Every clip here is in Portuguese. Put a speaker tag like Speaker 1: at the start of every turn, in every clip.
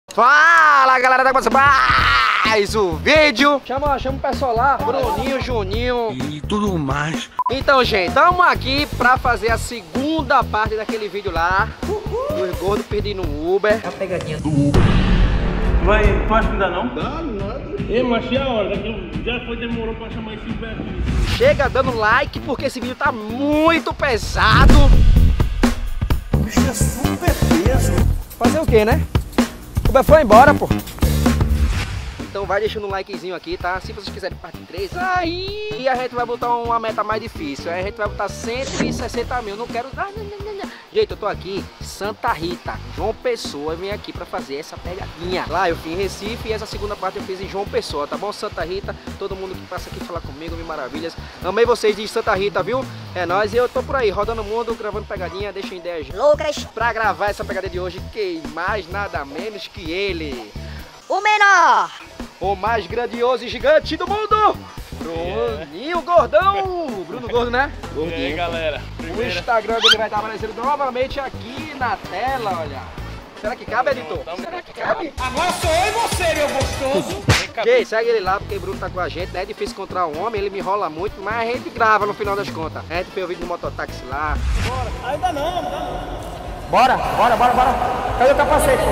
Speaker 1: Fala galera, tá começando mais um vídeo. Chama o pessoal lá, Bruninho, Juninho
Speaker 2: e tudo mais.
Speaker 1: Então gente, estamos aqui pra fazer a segunda parte daquele vídeo lá dos gordos pedindo um Uber. A pegadinha do Uber.
Speaker 3: Vai, tu acha que ainda não?
Speaker 2: Dá nada.
Speaker 3: Ei, mas achei a hora, já foi, demorou pra chamar esse Uber aqui.
Speaker 1: Chega dando like porque esse vídeo tá muito pesado.
Speaker 2: O bicho é super peso.
Speaker 1: Fazer o que, né? O Uber foi embora, pô. Então vai deixando um likezinho aqui, tá? Se vocês quiserem parte 3, aí a gente vai botar uma meta mais difícil. Aí a gente vai botar 160 mil. Não quero... Gente, eu tô aqui em Santa Rita, João Pessoa. Eu vim aqui pra fazer essa pegadinha. Lá eu fiz em Recife e essa segunda parte eu fiz em João Pessoa, tá bom? Santa Rita, todo mundo que passa aqui falar comigo, mil maravilhas. Amei vocês de Santa Rita, viu? É nóis. E eu tô por aí, rodando o mundo, gravando pegadinha, deixando ideias loucas pra gravar essa pegadinha de hoje. Que mais nada menos que ele,
Speaker 4: o menor,
Speaker 1: o mais grandioso e gigante do mundo, Bruninho Gordão. Bruno Gordo, né?
Speaker 3: E aí, galera?
Speaker 1: O Instagram dele vai estar aparecendo novamente aqui na tela, olha. Será que cabe, editor? Será que cabe?
Speaker 2: Agora sou eu e você, meu gostoso.
Speaker 1: Gente, segue ele lá porque o Bruno tá com a gente, né? É difícil encontrar um homem, ele me enrola muito, mas a gente grava no final das contas. A gente fez o vídeo do mototáxi lá.
Speaker 3: Bora. Ainda não.
Speaker 1: Bora. Cadê o capacete?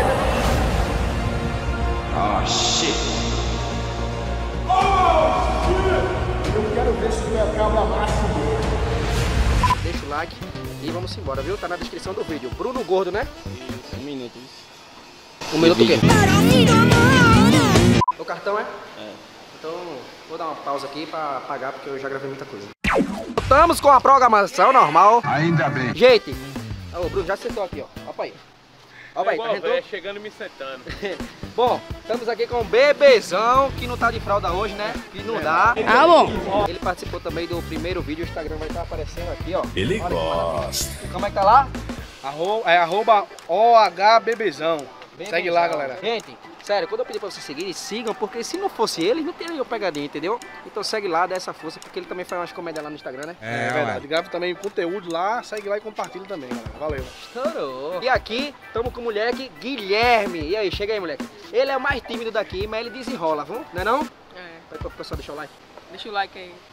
Speaker 2: Ah, shit. Eu quero ver se tu é cabra macho mesmo.
Speaker 1: Deixa o like e vamos embora, viu? Tá na descrição do vídeo. Bruno Gordo, né?
Speaker 3: Isso, 1 minuto.
Speaker 1: Um minuto o quê? O cartão é?
Speaker 3: É.
Speaker 1: Então vou dar uma pausa aqui pra pagar porque eu já gravei muita coisa. Estamos com a programação normal.
Speaker 2: Ainda bem.
Speaker 1: Gente, o Bruno já sentou aqui, ó. Opa aí. Opa aí, tá
Speaker 3: Igual,
Speaker 1: sentou?
Speaker 3: véio, chegando e me sentando.
Speaker 1: Bom, estamos aqui com o Bebezão, que não tá de fralda hoje, né? Que não dá.
Speaker 4: Ah, bom.
Speaker 1: Ele participou também do primeiro vídeo, o Instagram vai estar aparecendo aqui, ó.
Speaker 2: Ele
Speaker 1: Olha
Speaker 2: gosta.
Speaker 1: como é que tá lá?
Speaker 3: Arroba OHBebezão. Segue lá, galera.
Speaker 1: Gente, sério, quando eu pedi pra vocês seguirem, sigam, porque se não fosse ele, não teria eu pegadinha, entendeu? Então segue lá, dá essa força, porque ele também faz umas comédias lá no Instagram, né?
Speaker 3: É verdade. Grava também conteúdo lá, segue lá e compartilha também, galera. Valeu.
Speaker 1: Estourou. E aqui, estamos com o moleque Guilherme. E aí, chega aí, moleque. Ele é o mais tímido daqui, mas ele desenrola, viu? Não é não?
Speaker 5: É,
Speaker 1: Vai pro pessoal deixar o like.
Speaker 5: deixa o like aí.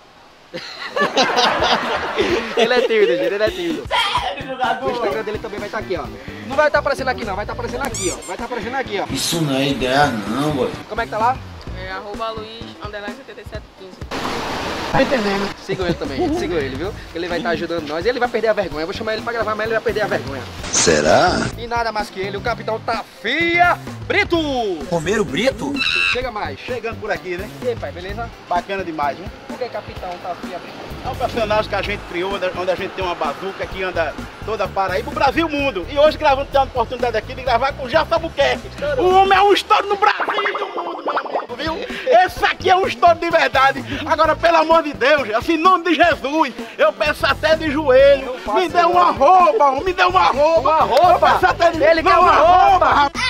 Speaker 1: Ele é tímido, gente, ele é tímido. O Instagram dele também vai estar aqui, ó. Não vai estar aparecendo aqui não, vai estar aparecendo aqui, ó. Vai estar aparecendo aqui, ó.
Speaker 2: Isso não é ideia não, boy.
Speaker 1: Como é que tá lá?
Speaker 5: É @Luiz_7715.
Speaker 1: Tá entendendo. Sigam ele também, gente. Sigam ele, viu? Ele vai estar ajudando nós e ele vai perder a vergonha. Eu vou chamar ele pra gravar, mas ele vai perder a vergonha.
Speaker 2: Será?
Speaker 1: E nada mais que ele, o capitão Tafia Brito.
Speaker 2: Comer o Brito?
Speaker 1: Chega mais.
Speaker 6: Chegando por aqui, né?
Speaker 1: E aí, pai, beleza?
Speaker 6: Bacana demais, né?
Speaker 1: Por que capitão Tafia Brito?
Speaker 6: É um personagem que a gente criou, onde a gente tem uma bazuca que anda toda Paraíba, o Brasil e o mundo. E hoje gravando, tem uma oportunidade aqui de gravar com o Jaffa Buquerque. O homem é um estouro no Brasil e no mundo, meu amigo, viu? Esse aqui é um estouro de verdade. Agora, pelo amor de Deus, assim, em nome de Jesus, eu peço até de joelho. Me dê uma roupa, me dê uma roupa.
Speaker 1: Uma roupa?
Speaker 6: Eu peço até de
Speaker 1: Ele quer uma roupa,
Speaker 6: rapaz.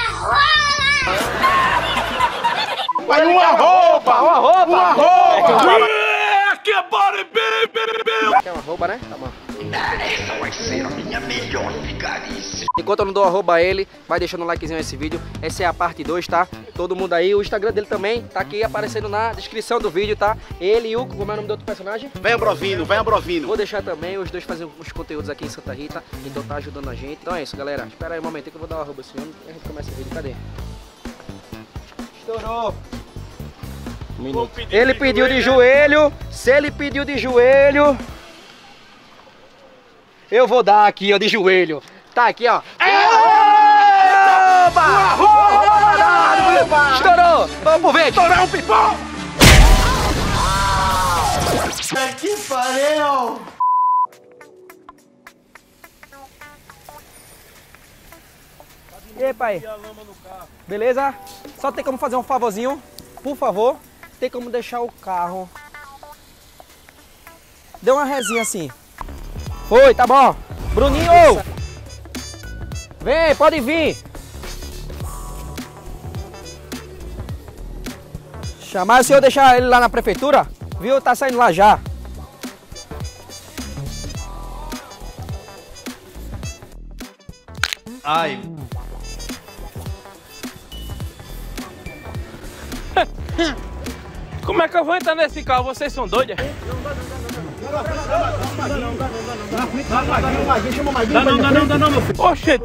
Speaker 6: Vai uma roupa.
Speaker 1: Uma roupa?
Speaker 6: Uma roupa.
Speaker 1: Quer uma roupa, né? Tá bom.
Speaker 2: Essa vai ser a minha melhor vigarice.
Speaker 1: Enquanto eu não dou arroba a ele, vai deixando um likezinho nesse vídeo. Essa é a parte 2, tá? Todo mundo aí, o Instagram dele também tá aqui aparecendo na descrição do vídeo, tá? Ele e o... Como é o nome do outro personagem?
Speaker 6: Vem Ambrovino.
Speaker 1: Vou deixar também, os dois fazendo uns conteúdos aqui em Santa Rita. Então tá ajudando a gente. Então é isso, galera. Espera aí um momento que eu vou dar uma arroba esse homem e a gente começa o vídeo. Cadê? Estourou! Ele pediu de joelho. Se ele pediu de joelho, eu vou dar aqui, ó, de joelho. Tá aqui, ó. Estourou! Vamos pro vídeo!
Speaker 6: Estourou um pipão!
Speaker 2: Que pariu!
Speaker 1: E aí, pai? Beleza? Só tem como fazer um favorzinho? Por favor, tem como deixar o carro. Deu uma resinha assim. Foi, tá bom. Bruninho! Vem, pode vir. Chamar o senhor deixar ele lá na prefeitura? Viu? Tá saindo lá já.
Speaker 6: Ai.
Speaker 4: Como é que eu vou entrar nesse carro? Vocês são doidos? Dá não, meu filho. Oxente.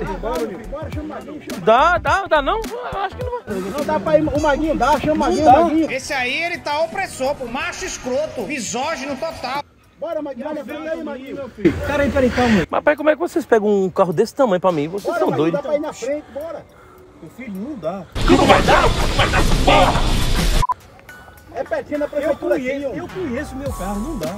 Speaker 4: Dá não? Eu acho que não vai.
Speaker 6: Não dá pra ir, o Maguinho dá, chama o Maguinho.
Speaker 7: Esse aí, ele tá opressor, pô, macho escroto, misógino total.
Speaker 6: Bora, Maguinho, olha pra aí, Maguinho, meu filho.
Speaker 3: Peraí, calma.
Speaker 4: Mas pai, como é que vocês pegam um carro desse tamanho pra mim? Vocês são doidos.
Speaker 6: Dá pra ir na frente, bora.
Speaker 3: Meu filho, não dá.
Speaker 4: Não vai dar?
Speaker 6: É pertinho da prefeitura aqui,
Speaker 3: Eu conheço meu carro, não dá.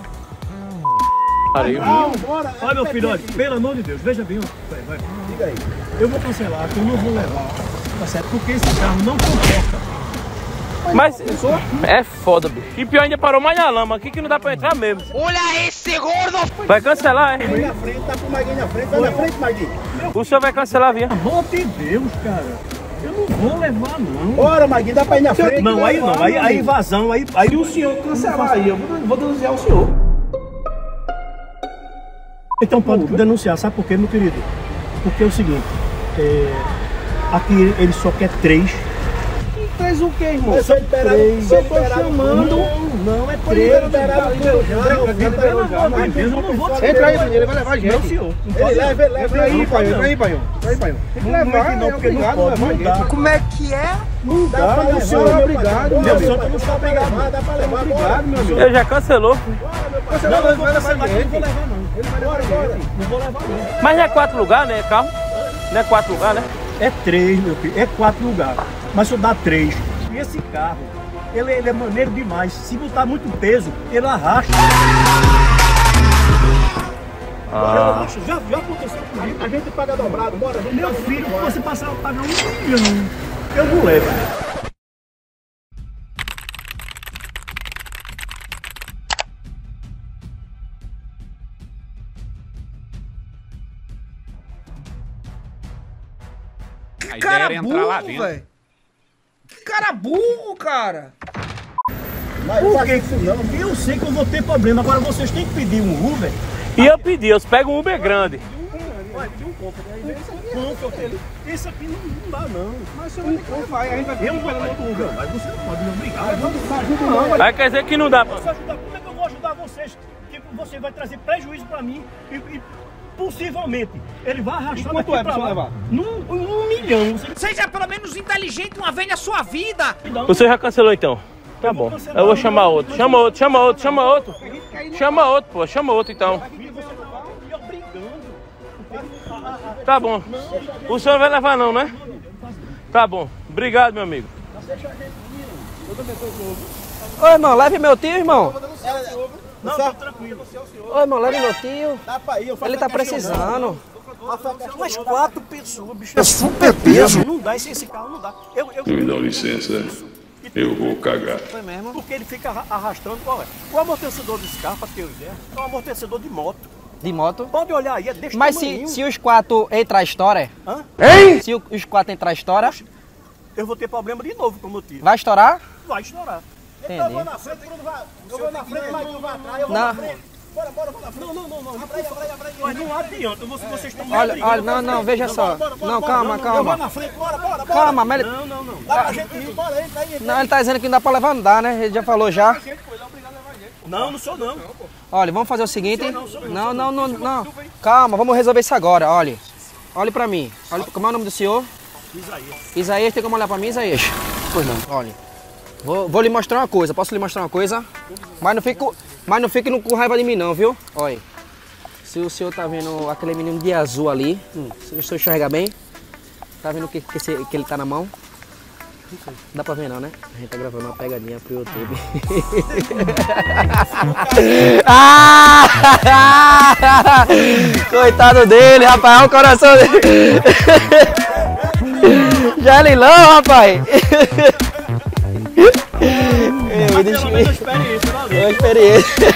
Speaker 6: Não, bora.
Speaker 3: Olha, meu filho, olha, pelo amor de Deus, veja bem, vai.
Speaker 6: Diga aí.
Speaker 3: Eu vou cancelar, que eu não vou levar, tá certo? Porque esse carro não comporta.
Speaker 4: Mas é foda, bicho. E pior ainda parou mais na lama aqui que não dá pra entrar mesmo.
Speaker 7: Olha esse gordo!
Speaker 4: Vai cancelar, é?
Speaker 6: Vai na frente, tá com o Maguinho na frente, vai na frente, Maguinho.
Speaker 4: O senhor vai cancelar, vinha.
Speaker 3: Pelo amor de Deus, cara. Eu não vou levar, não.
Speaker 6: Bora, Maguinho, dá pra ir na frente.
Speaker 3: Não, aí não, aí invasão, aí...
Speaker 2: Se o senhor cancelar aí, eu vou denunciar o senhor.
Speaker 3: Então pode denunciar, sabe por quê, meu querido? Porque é o seguinte, aqui ele só quer 3.
Speaker 2: Fez o que, irmão?
Speaker 6: Eu sou liberado.
Speaker 2: Eu tô chamando.
Speaker 3: Não, é
Speaker 6: Foi
Speaker 3: 3.
Speaker 6: liberado pelo
Speaker 3: Eu não vou
Speaker 2: Entra aí, ele vai levar a gente.
Speaker 3: Não, senhor.
Speaker 6: Ele leva.
Speaker 2: Entra aí, pai. Entra aí, pai. Tem que levar,
Speaker 3: Não, porque não pode, não dá.
Speaker 2: Como é que é?
Speaker 6: Não dá pra
Speaker 2: O senhor é obrigado, meu
Speaker 3: Meu
Speaker 2: amigo.
Speaker 3: senhor, não está obrigado.
Speaker 6: Dá pra levar,
Speaker 2: Obrigado, meu amigo.
Speaker 4: Ele já cancelou.
Speaker 2: Você
Speaker 3: Não,
Speaker 2: vai
Speaker 3: eu vou
Speaker 2: levar a
Speaker 3: cancelar,
Speaker 2: gente.
Speaker 3: não vou levar, não. Não vou levar, não.
Speaker 4: Mas não é 4 lugares, né, carro? Não é 4 lugares, né?
Speaker 3: É 3, meu filho, é 4 lugares. Mas só dá 3. E esse carro, ele é maneiro demais. Se botar muito peso, ele arrasta. Já aconteceu comigo.
Speaker 6: A gente paga dobrado, bora.
Speaker 3: Meu filho, você passar a pagar 1 milhão. Eu não levo.
Speaker 2: Que cara burro, velho. Que cara burro, cara.
Speaker 3: Por que isso não? Eu sei que eu vou ter problema. Agora vocês têm que pedir um Uber.
Speaker 4: E eu pedi, eu pego um Uber grande.
Speaker 3: Vai pedir um Comfort. Esse aqui não dá, não.
Speaker 2: Mas se eu não vai, a gente vai
Speaker 3: Eu não vou levar outro Uber, mas você não pode me obrigar.
Speaker 4: Vai quer dizer que não dá.
Speaker 3: Posso ajudar? Como é que eu vou ajudar vocês? Que você vai trazer prejuízo pra mim e possivelmente ele vai arrastar
Speaker 2: quanto
Speaker 3: daqui
Speaker 2: é pra
Speaker 3: pra
Speaker 2: você
Speaker 3: lá.
Speaker 2: levar?
Speaker 3: 1 milhão.
Speaker 7: Seja pelo menos inteligente uma vez na sua vida!
Speaker 4: O senhor já cancelou então? Tá bom. Eu vou chamar outro. Chama outro. Chama outro, pô. Chama outro então. Tá bom. O senhor não vai levar não, né? Tá bom. Obrigado, meu amigo.
Speaker 1: Ô, irmão, leve meu tio, irmão.
Speaker 3: Não, tá tranquilo.
Speaker 1: Ô, irmão, leve meu tio.
Speaker 6: Dá pra ir, eu faço
Speaker 1: Ele tá
Speaker 6: a questão,
Speaker 1: precisando.
Speaker 3: Mas 4 pessoas, bicho. É super peso. Não dá, esse carro não dá.
Speaker 8: Me dá licença, eu vou cagar.
Speaker 1: Foi mesmo?
Speaker 3: Porque ele fica arrastando. Qual é? O amortecedor desse carro, pra ter ideia, é um amortecedor de moto.
Speaker 1: De moto?
Speaker 3: Pode olhar aí, é desse
Speaker 1: Mas
Speaker 3: tamanhinho.
Speaker 1: se os 4 entrar a história...
Speaker 3: Hã?
Speaker 1: Hein? Se os 4 entrar a história,
Speaker 3: Eu vou ter problema de novo com o meu tio.
Speaker 1: vai estourar?
Speaker 3: Vai estourar.
Speaker 1: Entendi.
Speaker 6: Eu vou na frente, Bruno vai. Eu vou na frente, Maguinho vai atrás. Eu vou
Speaker 1: Não.
Speaker 6: na frente. Bora, vou na frente.
Speaker 3: Não. Mas não adianta, vocês estão
Speaker 1: Olha, não, veja só. Não, calma,
Speaker 6: Eu vou
Speaker 1: calma.
Speaker 6: na frente, bora.
Speaker 1: Calma, mas ele...
Speaker 3: Não.
Speaker 6: Dá pra gente ir, bora, entra aí.
Speaker 1: Não, ele tá dizendo que não dá pra levar, não dá, né? Ele já falou já.
Speaker 3: Não sou não.
Speaker 1: Olha, vamos fazer o seguinte. Não. Calma, vamos resolver isso agora, olha. Olhe pra mim. Olha, como é o nome do senhor? Isaías, tem como olhar pra mim, Isaías? Pois não. Olha. Vou lhe mostrar uma coisa. Posso lhe mostrar uma coisa? Mas não fique com raiva de mim não, viu? Olha. Se o senhor tá vendo aquele menino de azul ali, se o senhor enxerga bem, tá vendo que ele tá na mão? Dá pra ver não, né? A gente tá gravando uma pegadinha pro YouTube. Coitado dele, rapaz, olha o coração dele. Já leilão, rapaz. Uma experiência.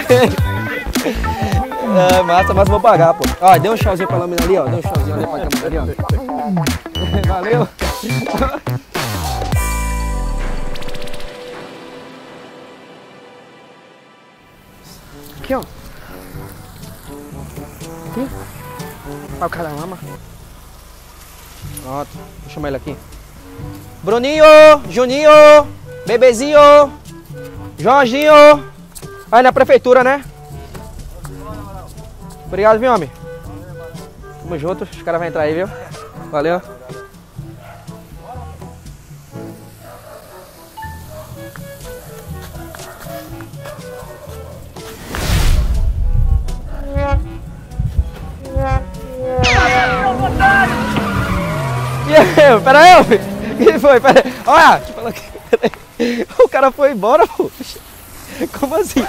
Speaker 1: É, massa, mas vou pagar, pô. Ó, deu um tchauzinho pra lâmina ali, ó. Deu um tchauzinho ali pra câmera ali, ó. Valeu. Aqui, ó. Aqui. Olha o cara da lama. Pronto. Vou chamar ele aqui. Bruninho! Juninho! Bebezinho! Jorginho! Aí na prefeitura, né? Obrigado, viu, homem? Tamo junto, os caras vão entrar aí, viu? Valeu. Pera aí, o que foi? Pera aí. Olha, deixa eu falar aqui. Pera aí. O cara foi embora, pô. Como assim?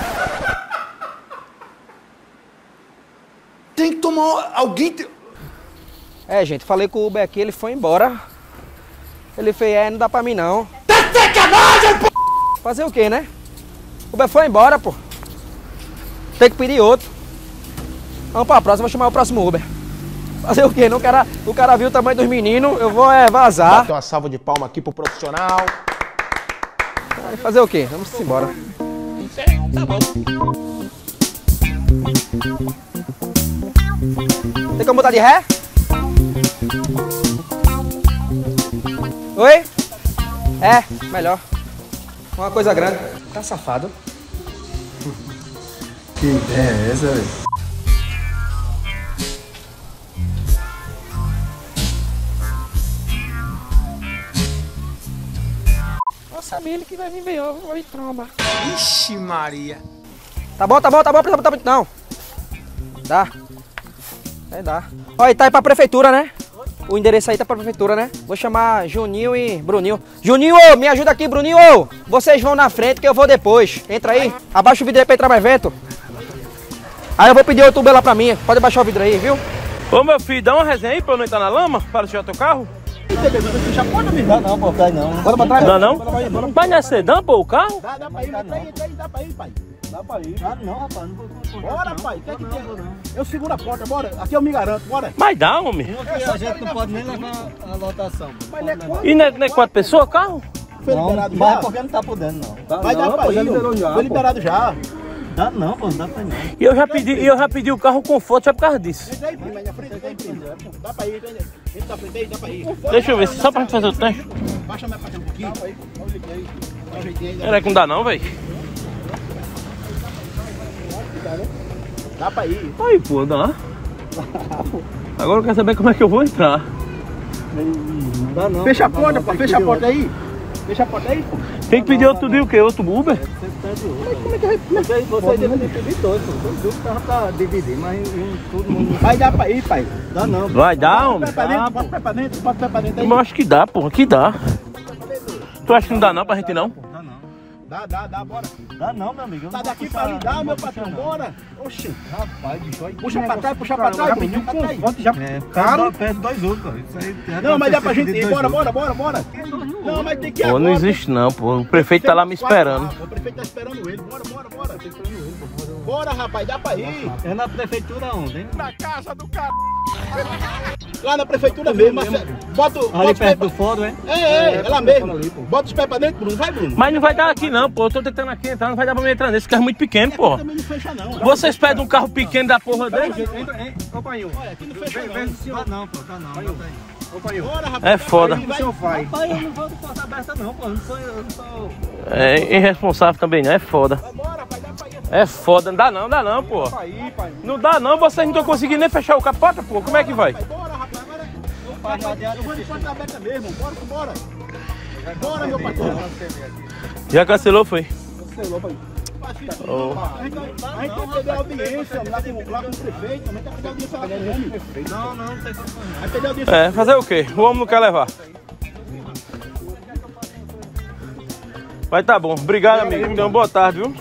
Speaker 2: Tem que tomar alguém...
Speaker 1: É, gente, falei com o Uber aqui, ele foi embora. Ele fez, não dá pra mim não.
Speaker 2: Tá sacanagem, pô!
Speaker 1: Fazer o quê, né? O Uber foi embora, pô. Tem que pedir outro. Vamos pra próxima, vou chamar o próximo Uber. Fazer o quê? Não, o cara viu o tamanho dos meninos, eu vou vazar.
Speaker 9: Bater uma salva de palma aqui pro profissional.
Speaker 1: Vai fazer o quê? Vamos embora.
Speaker 9: Tá bom.
Speaker 1: Tem como botar de ré? Oi? É, melhor. Uma coisa grande. Tá safado.
Speaker 10: Que ideia é essa, velho?
Speaker 1: Eu sabia ele que vai vir veio, vai tromba.
Speaker 2: Ixi, Maria.
Speaker 1: Tá bom, precisa botar muito não. Dá. Aí dá. Olha, tá aí pra prefeitura, né? O endereço aí tá pra prefeitura, né? Vou chamar Juninho e Bruninho. Juninho, me ajuda aqui, Bruninho! Vocês vão na frente que eu vou depois. Entra aí. Abaixa o vidro aí pra entrar mais vento. Aí eu vou pedir outro Uber lá pra mim. Pode baixar o vidro aí, viu?
Speaker 4: Ô, meu filho, dá uma resenha aí pra eu não entrar na lama, para tirar teu carro.
Speaker 3: Não, pô, cai não.
Speaker 1: Bora pra trás.
Speaker 4: Não, não? Vai na sedã, pô, o carro?
Speaker 6: Dá pra ir, dá pra ir, pai.
Speaker 3: Dá pra ir. Ah, não, rapaz, não vou.
Speaker 6: Bora, pai, o que é que tem? Eu seguro a porta, bora. Aqui eu me garanto, bora.
Speaker 4: Mas dá, homem.
Speaker 3: A gente não pode nem levar a lotação.
Speaker 6: Mas não é quanto?
Speaker 4: E não é 4 pessoas o carro?
Speaker 6: Foi liberado
Speaker 3: Mas
Speaker 6: já?
Speaker 3: porque não tá podendo, não.
Speaker 6: Vai dar pra ir, foi liberado já.
Speaker 3: Dá não, pô, não dá pra ir não.
Speaker 4: E eu já pedi o carro com foto já por causa disso.
Speaker 6: Entra aí, prima, aí na frente, entra aí, prima. Dá pra ir, entra na frente aí, dá pra ir.
Speaker 4: Deixa eu ver, só pra gente fazer o teste.
Speaker 6: Baixa mais pra cá um pouquinho. Dá um jeitinho aí. Dá um jeitinho aí.
Speaker 4: Será que não dá não, velho?
Speaker 6: Dá pra ir.
Speaker 4: Aí, pô, dá. Agora eu quero saber como é que eu vou entrar.
Speaker 3: Não dá não.
Speaker 6: Fecha a porta, pô, fecha a porta aí. Fecha a porta aí, pô.
Speaker 4: Tem que pedir outro dia o quê? Outro Uber?
Speaker 3: Como é que vai? Você deve ter pedido dois, pô. Dois carros pra dividir, mas todo mundo...
Speaker 6: Vai dar pra ir, pai.
Speaker 3: Dá não.
Speaker 4: Vai dar, homem?
Speaker 6: Bota o pé pra dentro, bota o pé pra dentro aí.
Speaker 4: Eu acho que dá, porra, que dá. Tu acha que não dá não pra gente não?
Speaker 3: Dá não.
Speaker 6: Dá, bora.
Speaker 3: Dá não, meu amigo.
Speaker 6: Tá daqui pra ali, dá, meu patrão, bora. Oxi.
Speaker 3: Rapaz, bicho, olha.
Speaker 6: Puxa pra trás, Bruno.
Speaker 3: Já perde dois outros, cara. Isso aí...
Speaker 6: Não, mas dá pra gente ir, bora. Não, mas tem que ir
Speaker 4: Pô,
Speaker 6: agora.
Speaker 4: não existe não, pô. O prefeito tá lá me esperando.
Speaker 6: O prefeito tá esperando ele, bora. Bora, rapaz, dá pra ir.
Speaker 3: É na prefeitura onde, hein?
Speaker 6: Na casa do cara. Lá na prefeitura mesmo, Marcelo. Bota
Speaker 3: Ali
Speaker 6: os pés
Speaker 3: perto do fórum, é?
Speaker 6: É lá mesmo. Bota os pés pra dentro, Bruno. Vai, Bruno.
Speaker 4: Mas não vai dar aqui não, pô. Eu tô tentando aqui entrar, não vai dar pra mim entrar nesse carro é muito pequeno, pô.
Speaker 6: Também não fecha, não.
Speaker 4: Vocês pedem um carro pequeno da porra dele?
Speaker 3: Ô, pai,
Speaker 6: Olha, aqui não fecha, não.
Speaker 3: Dá não, pô, dá não. Ô, pai,
Speaker 6: Bora, rapaz.
Speaker 4: É foda.
Speaker 6: Vai.
Speaker 3: Rapaz, eu não vou de porta aberta não, pô. Eu não sou...
Speaker 4: É irresponsável também, não. É foda.
Speaker 6: Bora, pai, dá pra ir.
Speaker 4: É foda. Não dá não, pô. Não dá não, vocês não estão conseguindo nem fechar o capota, pô. Como é que vai?
Speaker 6: Bora, rapaz, agora eu vou de porta aberta mesmo. Bora. Bora, meu patrão.
Speaker 4: Já cancelou, foi?
Speaker 6: Cancelou, pai. A gente tem que pedir audiência lá com o prefeito. Também tem que pedir audiência lá com o homem.
Speaker 3: Não tem como não.
Speaker 6: Vai pedir audiência.
Speaker 4: É, fazer o quê? O homem não quer levar. Mas tá bom. Obrigado, amigo. Então, boa tarde, viu?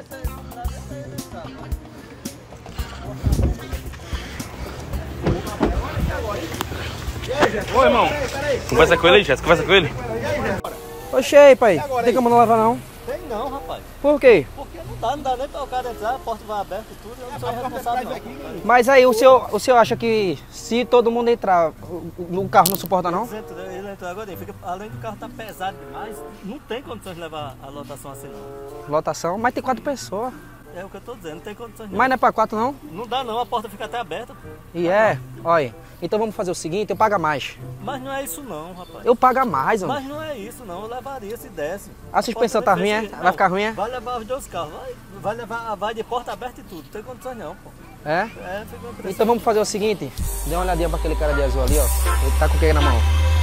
Speaker 4: Ô, irmão. Conversa com ele aí, Jéssica. Conversa com ele.
Speaker 1: Oxe, aí, pai. Não tem como não levar, não.
Speaker 3: Tem não, rapaz.
Speaker 1: Por quê?
Speaker 3: Porque não dá nem pra o cara entrar, a porta vai aberta e tudo, eu não sou responsável não.
Speaker 1: Mas aí, o senhor acha que se todo mundo entrar, o carro não suporta, não?
Speaker 3: Ele entrou agora, além do carro estar pesado demais, não tem condições de levar a lotação assim não.
Speaker 1: Lotação? Mas tem 4 pessoas.
Speaker 3: É o que eu tô dizendo, não tem condições.
Speaker 1: Mas não é pra 4 não?
Speaker 3: Não dá não, a porta fica até aberta.
Speaker 1: E é, olha. Então vamos fazer o seguinte, eu pago mais.
Speaker 3: Mas não é isso não, rapaz.
Speaker 1: Eu pago mais, mano.
Speaker 3: Mas não é isso não, eu levaria se desse.
Speaker 1: A suspensão tá ruim, é? Vai ficar ruim, é?
Speaker 3: Vai levar os 2 carros, vai de porta aberta e tudo, não tem condições não, pô.
Speaker 1: É?
Speaker 3: É, fica uma pressão.
Speaker 1: Então vamos fazer o seguinte, dê uma olhadinha pra aquele cara de azul ali, ó. Ele tá com o que na mão?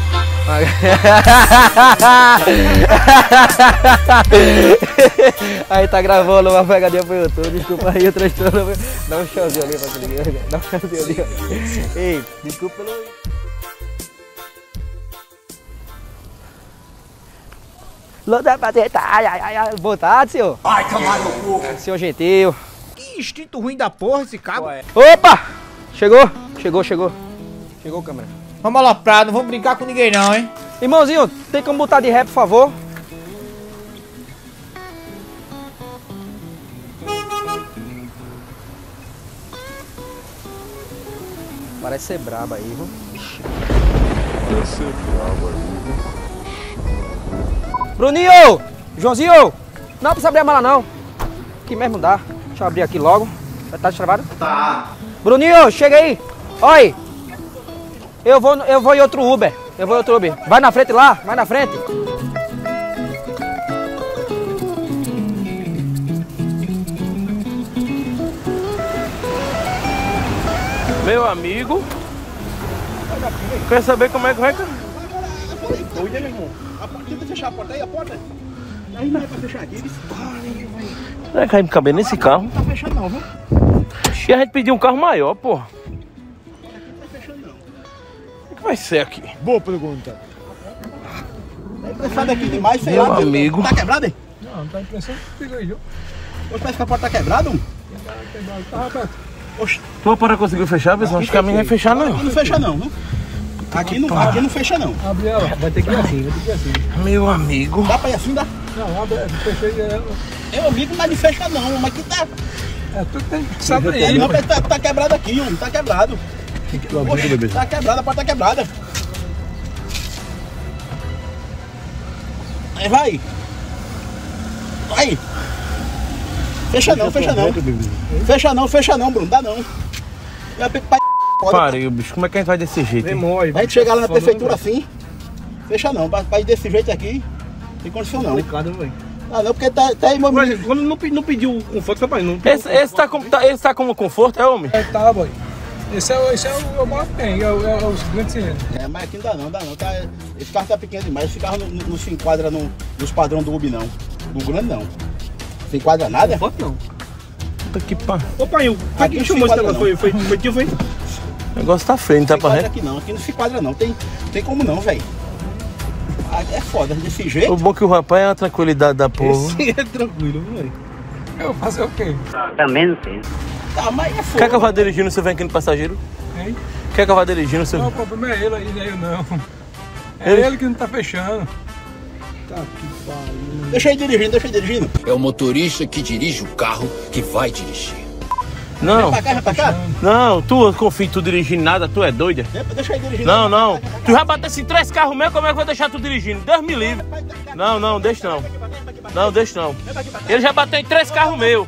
Speaker 1: Aí tá gravando uma pegadinha pro YouTube, desculpa aí o transtorno. Dá um showzinho ali pra aquele. Dá um showzinho ali, ó. Ei, desculpa pelo. Luta pra tentar, ai, vontade, senhor.
Speaker 7: Ai, tomar no cu.
Speaker 1: Senhor gentil.
Speaker 7: Que instinto ruim da porra esse cabo.
Speaker 1: Opa! Chegou, chegou. Chegou, câmera.
Speaker 7: Vamos aloprar, não vamos brincar com ninguém não, hein?
Speaker 1: Irmãozinho, tem como botar de ré, por favor? Parece ser brabo aí, viu?
Speaker 8: Parece ser brabo aí, viu?
Speaker 1: Bruninho! Joãozinho! Não precisa abrir a mala não. Aqui mesmo dá. Deixa eu abrir aqui logo. Vai estar destravado? Tá. Bruninho, chega aí. Oi. Eu vou em outro Uber. Vai na frente lá, vai na frente.
Speaker 4: Meu amigo. Quer saber como é que vai?
Speaker 6: Doida, meu irmão. Tenta fechar a porta aí, a porta. Aí não é pra fechar aqui.
Speaker 4: Não é que vai me caber nesse carro.
Speaker 6: Não tá fechando não, viu?
Speaker 4: E a gente pediu um carro maior, pô.
Speaker 6: Aqui não tá fechando não.
Speaker 4: O que vai ser aqui?
Speaker 2: Boa pergunta.
Speaker 6: Tá emprestado aqui demais, sei
Speaker 4: Meu
Speaker 6: lá.
Speaker 4: amigo.
Speaker 6: Tá quebrado, hein?
Speaker 2: Não tá impressão que aí, viu?
Speaker 6: Hoje parece que a porta tá quebrada, hein?
Speaker 2: Tá aberto.
Speaker 6: Oxe,
Speaker 4: Tua porta conseguiu fechar, pessoal? Acho que a minha não vai fechar, não.
Speaker 6: aqui não fecha não, viu? Aqui não fecha não.
Speaker 2: Abre ela, vai ter que ir assim,
Speaker 4: Meu amigo.
Speaker 6: Dá pra ir assim, dá?
Speaker 2: Não, abre, fechei ela.
Speaker 6: Eu vi que não fecha não, mas que tá...
Speaker 2: É, tu tem que saber aí,
Speaker 6: Não, tá quebrado aqui, homem, tá quebrado. Oxe, tá quebrado, a porta tá quebrada. Aí vai. Vai. Fecha não. Fecha não, Bruno, dá não.
Speaker 4: Pariu, bicho. Como é que a gente vai desse jeito?
Speaker 6: A gente chegar lá na prefeitura assim, fecha não. Vai desse jeito aqui, não tem condição não. Ah, não, porque tá aí, meu amigo.
Speaker 2: Quando não pediu conforto, foi pra ele.
Speaker 4: Esse tá como conforto, é, homem?
Speaker 2: Tá, boy. Esse é o maior que tem, é os grandes cilindros.
Speaker 6: É, mas aqui não dá não. Esse carro tá pequeno demais, esse carro não se enquadra nos padrões do Ubi não. Do grande não. Se enquadra nada?
Speaker 2: Conforto não.
Speaker 4: Puta que pá.
Speaker 2: Ô, pai, quem chamou esse negócio? Foi tio, foi?
Speaker 4: O negócio tá feio, não tá pra
Speaker 6: aqui não se enquadra não. Tem como não, velho. É foda, desse jeito.
Speaker 4: O bom é que o rapaz é uma tranquilidade da porra.
Speaker 2: Esse é tranquilo, velho. Eu vou fazer o quê?
Speaker 3: Também não tem.
Speaker 6: Tá, mas é foda.
Speaker 4: Quer que eu vá dirigindo se eu venho aqui no passageiro?
Speaker 2: Hein?
Speaker 4: Quer que eu vá dirigindo se eu...
Speaker 2: Não, o problema é ele aí, não. É ele que não tá fechando. Tá que pariu.
Speaker 6: Deixa ele dirigindo.
Speaker 11: É o motorista que dirige o carro que vai dirigir.
Speaker 4: Não.
Speaker 6: Vem pra cá.
Speaker 4: Não, tu confia em tu dirigindo nada, tu é doida?
Speaker 6: Deixa ele dirigindo.
Speaker 4: Não. Tu já batesse em 3 carros meus, como é que eu vou deixar tu dirigindo? Deus me livre. Não, deixa não. Não, deixa não. Ele já bateu em 3 carros meus.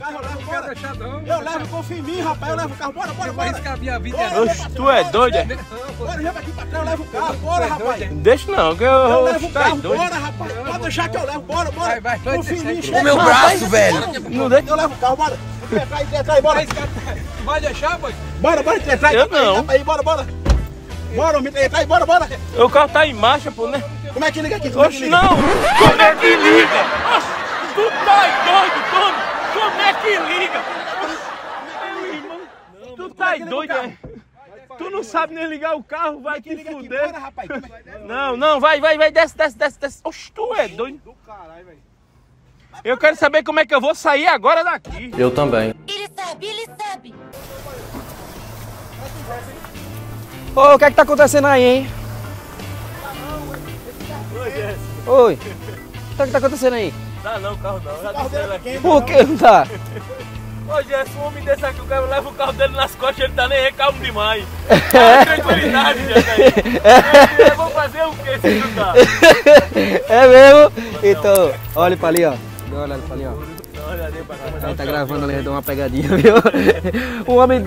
Speaker 6: Eu levo, confia em mim, rapaz. Eu levo o carro. Bora.
Speaker 2: Vai arriscar a minha vida.
Speaker 4: Oxe, tu é doida?
Speaker 6: Bora, vem aqui pra trás, eu levo o carro. Bora, rapaz.
Speaker 4: Deixa não, que
Speaker 6: Eu levo o
Speaker 4: tá
Speaker 6: carro.
Speaker 4: doido.
Speaker 6: Bora, rapaz. Pode deixar que eu levo. Bora.
Speaker 2: Vai.
Speaker 6: Confia em mim,
Speaker 11: O meu braço, velho.
Speaker 4: Não deixa.
Speaker 6: Eu levo o carro, bora. Atrás, bora.
Speaker 2: Vai deixar, boy?
Speaker 6: Bora, atrás.
Speaker 4: Eu não.
Speaker 6: Bora. Bora, homem, atrás, bora.
Speaker 4: O carro tá em marcha, pô, né?
Speaker 6: Como é que liga aqui?
Speaker 4: Oxe, não! Como é que liga? Oxe, tu tá doido, Tony? Como é que liga? Meu irmão, tu tá doido, é? Tu não sabe nem ligar o carro, vai te fuder.
Speaker 6: Bora, rapaz.
Speaker 4: Não, vai, desce. Oxe, tu é doido. Eu quero saber como é que eu vou sair agora daqui.
Speaker 10: Eu também.
Speaker 12: Ele sabe.
Speaker 1: Ô, o que é que tá acontecendo aí, hein? Oi. O que é que tá acontecendo aí?
Speaker 4: Dá não, o carro não. Já disse ele aqui.
Speaker 1: Por que não tá?
Speaker 4: Ô, Gerson, um homem desse aqui, o cara leva o carro dele nas costas, ele tá nem aí, calmo demais. Tranquilidade, Gerson. Vamos fazer o que se tu tá?
Speaker 1: É mesmo? Então, olha pra ali, ó. Olha pra ali, ó. A gente tá gravando ali, deu uma pegadinha, viu? O homem...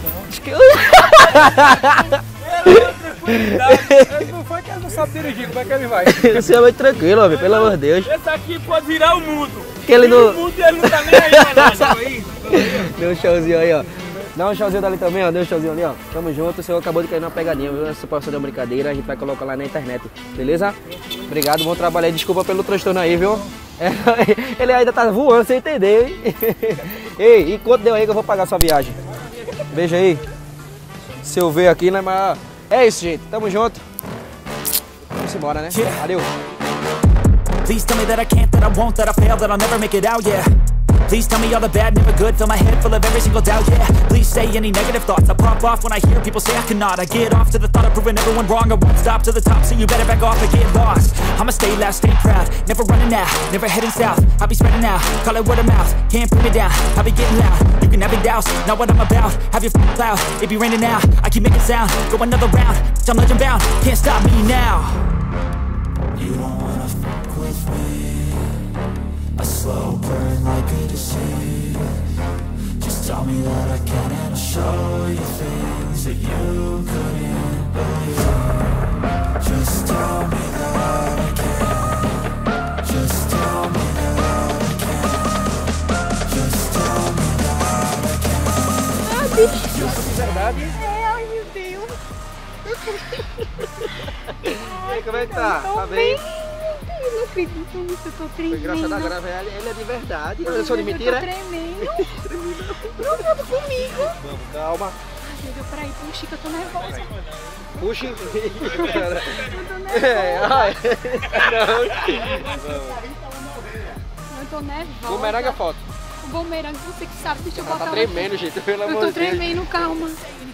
Speaker 4: Ele não foi que ele não sabe dirigir, como é que ele vai?
Speaker 1: Esse homem é tranquilo, homem, pelo amor de Deus.
Speaker 4: Esse aqui pode virar o mundo.
Speaker 1: Que ele não...
Speaker 4: O mundo ele não tá nem aí pra nós.
Speaker 1: Deu um showzinho aí, ó. Dá um showzinho dali também, ó. Deu um showzinho ali, ó. Tamo junto. O senhor acabou de cair numa pegadinha, viu? Essa situação de brincadeira, a gente vai colocar lá na internet. Beleza? Obrigado, bom trabalho aí. Desculpa pelo transtorno aí, viu? Ele ainda tá voando sem entender, hein? Ei, e quanto deu aí que eu vou pagar a sua viagem? Veja aí. Se eu ver aqui, né? Mas é isso, gente. Tamo junto. Vamos embora, né? Valeu.
Speaker 12: Please tell me that I can't, that I won't, that I fail, that I'll never make it out, yeah. Please tell me all the bad, never good, fill my head full of every single doubt, yeah. Please say any negative thoughts, I pop off when I hear people say I cannot. I get off to the thought of proving everyone wrong, I won't stop to the top, so you better back off and get lost. I'ma stay loud, stay proud, never running out, never heading south. I'll be spreading out, call it word of mouth, can't put me down, I'll be getting loud. You can have it douse, not what I'm about, have your cloud, it be raining now, I keep making sound, go another round, I'm legend bound, can't stop me now. You don't wanna fuck with me, a slow burn like a disease. Just tell me that I can and I'll show you things that you couldn't believe. Just tell me that I can. Just tell me that I can. Just tell me that I can.
Speaker 1: Ah, bicho, verdade.
Speaker 5: Ai, meu Deus.
Speaker 1: E aí, como é que tá? Tá bem?
Speaker 5: Eu não acredito nisso, eu tô tremendo.
Speaker 1: Graças a Deus, ele é de verdade. Eu sou de mentira,
Speaker 5: eu tô tremendo. Não, vamos comigo.
Speaker 1: Vamos, calma.
Speaker 5: Ai, meu Deus, peraí, puxa que eu tô nervosa.
Speaker 1: Puxa.
Speaker 5: Eu tô nervosa. Eu tô nervosa.
Speaker 1: Bumerangue a foto.
Speaker 5: O bumerangue, você que sabe, deixa eu botar
Speaker 1: tá tremendo,
Speaker 5: aqui.
Speaker 1: gente, pelo amor
Speaker 5: Eu
Speaker 1: de
Speaker 5: tô
Speaker 1: Deus.
Speaker 5: tremendo, calma.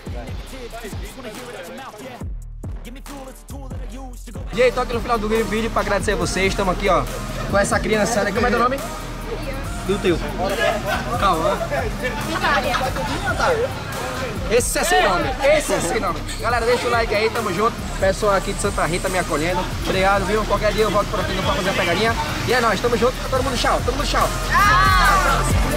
Speaker 1: E aí, tô aqui no final do vídeo pra agradecer a vocês. Estamos aqui, ó, com essa criançada. Como é teu nome? Do teu. Calma. Esse é sem nome. Esse é sem nome. Galera, deixa o like aí, tamo junto. Pessoal aqui de Santa Rita me acolhendo. Obrigado, viu? Qualquer dia eu volto por aqui pra fazer a pegadinha. E é nóis, tamo junto. Todo mundo tchau. Todo mundo tchau.
Speaker 5: Tchau.